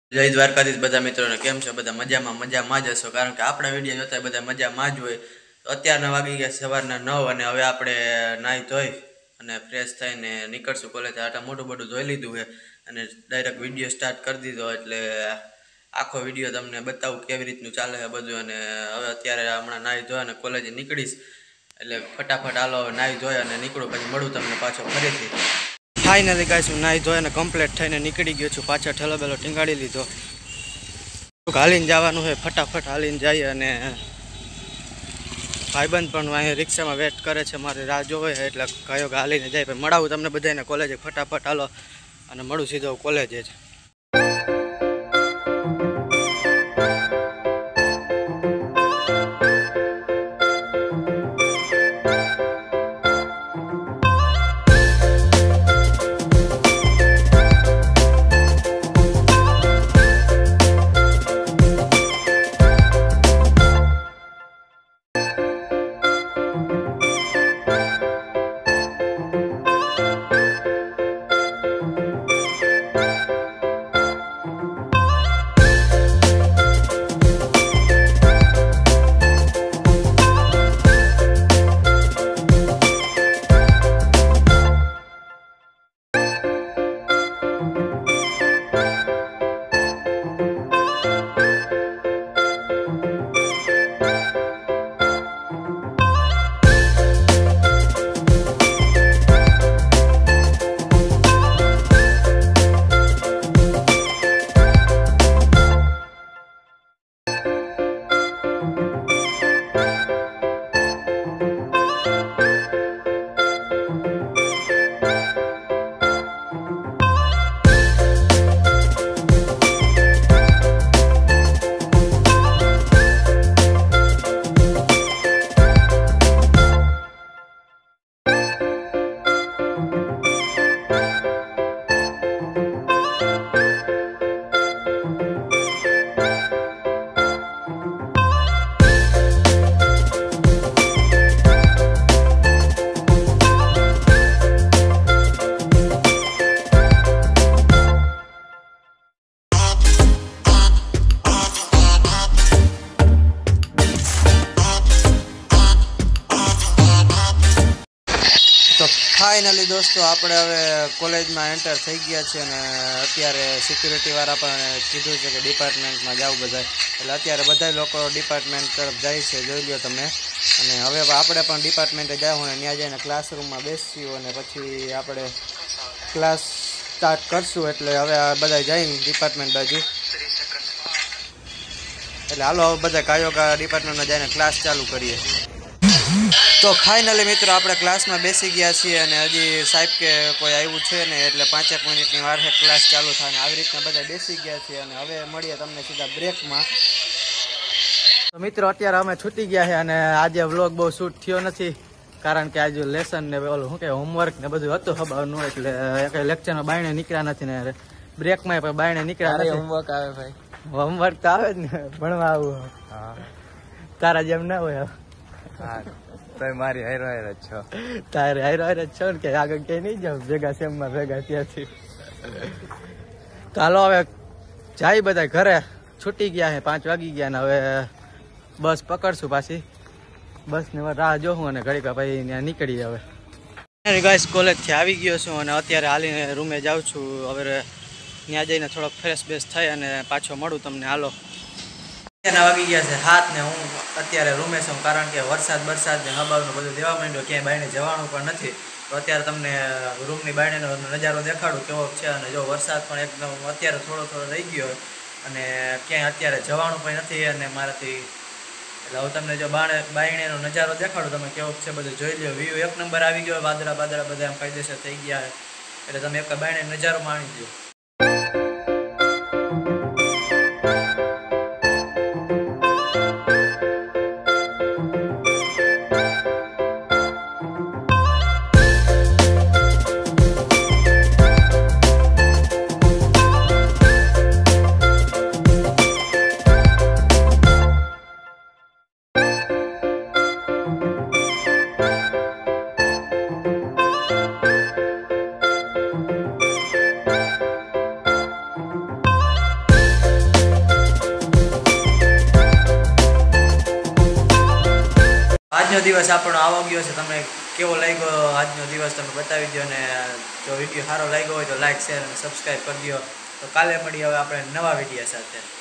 જય દ્વારકાધીશ બધા મિત્રોને કેમ છો બધા મજામાં જ હશો કારણ કે આપણા વિડીયો જોતા બધા મજામાં જ હોય તો અત્યારના વાગી ગયા સવારના 9 અને હવે આપણે નાહી ધોઈ અને ફ્રેશ થઈને નીકળશું કોલેજ આટા મોટું બધું ધોઈ લીધું છે અને ડાયરેક્ટ વિડીયો સ્ટાર્ટ કરી દીધો એટલે આખો વિડીયો તમને બતાવું કેવી રીતનું ચાલે છે બધું અને હવે અત્યારે હમણાં નાહી ધોઈ અને કોલેજે નીકળીશ એટલે ફટાફટ હાલો નાહી ધોઈ અને નીકળું પછી મળું તમને પાછો ફરીથી फाइनली गाइस हूँ नाई धोई ने कम्प्लीट थईने निकली गयो छूँ पाछा ठेलो बेलो टींगाड़ी लीधो हालीने जवानुं है फटाफट हालीने जाइए अने भाईबंध पण अहीं रिक्शा में वेट करे छे मारी राह जोवे छे एटले कयो के हालीने जाए पण मळावुं तमने बधाने कॉलेजे फटाफट हालो अने मळुं सीधो कॉलेजे ज तो फाइनली दोस्तों આપણે હવે કોલેજમાં એન્ટર થઈ ગયા છે અને અત્યારે સિક્યુરિટી વાળા પણ કીધું છે કે ડિપાર્ટમેન્ટમાં જાવ બધા એટલે અત્યારે બધા લોકો ડિપાર્ટમેન્ટ તરફ જાય છે જોઈ લ્યો તમે અને હવે આપણે પણ ડિપાર્ટમેન્ટે જાવું અને ત્યાં જઈને ક્લાસરૂમમાં બેસીશું અને પછી આપણે ક્લાસ સ્ટાર્ટ કરશું એટલે હવે બધા જાય ડિપાર્ટમેન્ટ બાજુ એટલે હાલો બધા કાયોકા ડિપાર્ટમેન્ટમાં જઈને ક્લાસ ચાલુ કરીએ तो फाइनली मित्रों આપણે ક્લાસમાં બેસી ગયા છીએ અને હજી સાહેબ કે કોઈ આવ્યું છે ને એટલે 5 મિનિટની વાર છે ક્લાસ ચાલુ થાય અને આવી રીતના બધા બેસી ગયા છે અને હવે મળીએ તમને સીધા બ્રેકમાં તો મિત્રો અત્યારે અમે છૂટી ગયા છે અને આજે વ્લોગ બહુ શૂટ થયો નથી કારણ કે આજે લેસન ને ઓલું શું કે હોમવર્ક ને બધું હતું ખબરનું એટલે એક લેક્ચરમાં બાયણે નીકળ્યા નથી ને બ્રેકમાં પણ બાયણે નીકળ્યા નથી હોમવર્ક આવે ભાઈ હોમવર્ક તો આવે જ ને ભણવા આવું હા તારા જેમ ના હોય હા तो मारी हायरो हायरो छो तारे हायरो हायरो छो के आगे के नहीं जाओ भेगा सेम में भेगा त्याथी तो हालो હવે જાય બધા ઘરે છૂટી ગયા છે 5 વાગી ગયા ને હવે બસ પકડશું પાછી બસ ને રાહ જોઉં અને ઘડીક પછી ત્યાં નીકળી હવે ગાઈસ કોલેજ થી આવી ગયો છું અને અત્યારે હાલીને રૂમે જાઉં છું હવે ત્યાં જઈને થોડોક ફ્રેશ બેસ થઈ અને પાછો મળું તમને હાલો વાગી ગયા છે 7 ને હું અત્યારે રૂમે છું કારણ કે વરસાદ ને હબાવનું બધું દેવા માંડ્યો ક્યાંય બાયણે જવાનું પણ નથી તો અત્યારે તમને રૂમની બાયણેનો નજારો દેખાડું કેવો છે અને જો વરસાદ પણ એકદમ અત્યારે થોડો રહી ગયો અને ક્યાંય અત્યારે જવાનું પણ નથી અને મારાથી એટલે હું તમને જો બાયણેનો નજારો દેખાડું તમે કેવો છે બધું જોઈ લ્યો વ્યૂ એક નંબર આવી ગયો વાદળા બધા આમ કાયદેસર થઈ ગયા એટલે તમે એક બાયણે નજારો માણી લ્યો આજનો દિવસ આપણો આવો ગયો છે. તમને કેવો લાગ્યો આજનો દિવસ તમે બતાવી દો, અને જો વિડીયો સારો લાગ્યો હોય તો લાઈક શેર અને સબસ્ક્રાઈબ કરી દો. તો કાલે મળીએ હવે આપણે નવા વિડીયો સાથે.